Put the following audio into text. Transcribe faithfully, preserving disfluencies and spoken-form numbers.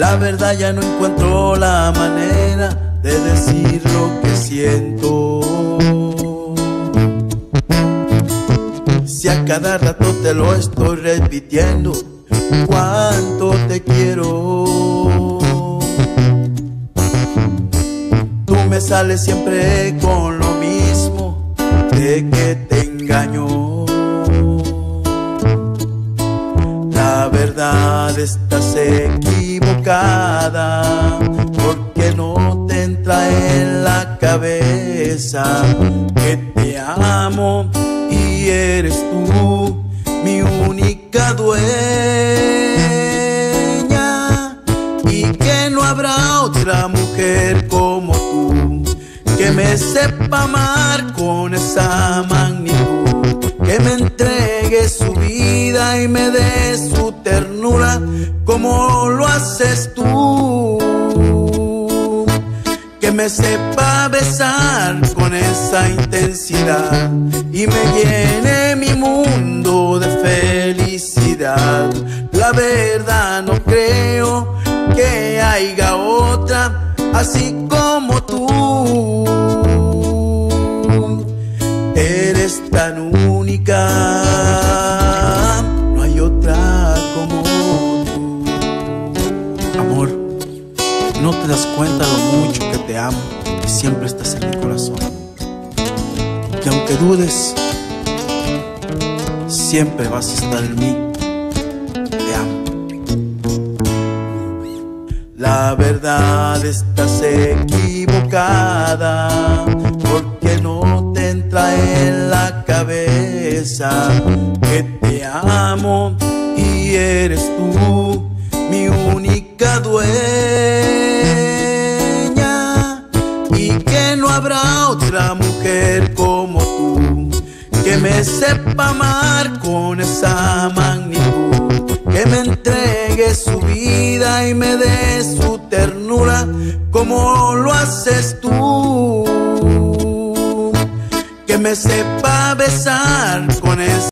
La verdad ya no encuentro la manera de decir lo que siento. Si a cada rato te lo estoy repitiendo, cuánto te quiero. Tú me sales siempre con lo mismo, de que te engaño. La verdad estás equivocada, porque no te entra en la cabeza que te amo y eres tú mi única dueña, y que no habrá otra mujer como tú que me sepa amar con esa magnitud, que me entregue su vida y me dé su ternura como lo haces tú, que me sepa besar con esa intensidad y me llene mi mundo de felicidad. La verdad no creo que haya otra así como tú. Eres tan única, no hay otra como tú. Amor, no te das cuenta lo mucho que te amo y siempre estás en mi corazón. Que aunque dudes, siempre vas a estar en mí. Te amo. La verdad estás equivocada, porque no te entra en la cabeza que te amo y eres tú mi única dueña, y que no habrá otra mujer como tú que me sepa amar con esa magnitud, que me entregue su vida y me dé su ternura como lo haces tú, que me sepa besar con esa